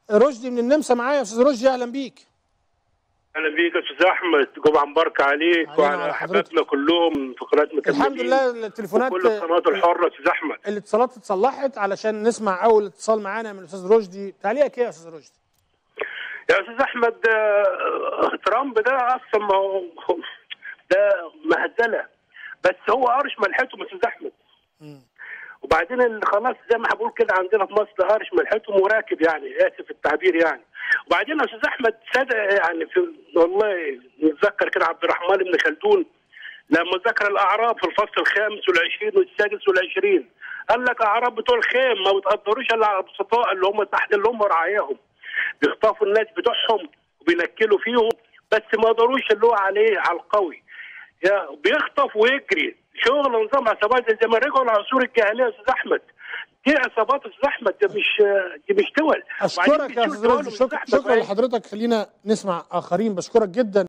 رشدي من النمسا معايا. يا استاذ رشدي اهلا بيك. اهلا بيك يا استاذ احمد، جمعه مباركه عليك وعلى حبايبنا كلهم في قناه مكملين. الحمد لله التليفونات كل القنوات الحره. استاذ احمد الاتصالات اتصلحت علشان نسمع اول اتصال معانا من الاستاذ رشدي. تعليقك ايه يا استاذ رشدي؟ يا استاذ احمد، ترامب ده اصلا ما هو ده مهزله، بس هو قارش ملحتهم يا استاذ احمد. وبعدين اللي خلاص زي ما بقول كده عندنا في مصر قارش ملحتهم وراكب، يعني اسف التعبير يعني. وبعدين يا استاذ احمد صدق يعني والله نتذكر كده عبد الرحمن بن خلدون لما ذكر الاعراب في الفصل الخامس والعشرين والسادس والعشرين، قال لك اعراب بتوع الخيم ما بتقدروش الا على البسطاء اللي هم تحت، اللي هم رعاياهم، بيخطفوا الناس بتوعهم وبينكلوا فيهم، بس ما قدروش اللي هو عليه على القوي، يا بيخطف ويجري. شغل نظام عصابات زي ما رجعوا لعصور الجاهليه يا استاذ احمد. دي عصابات يا استاذ احمد، دي مش دول. اشكرك يا استاذ رشدي، شكرا لحضرتك. خلينا نسمع اخرين. بشكرك جدا.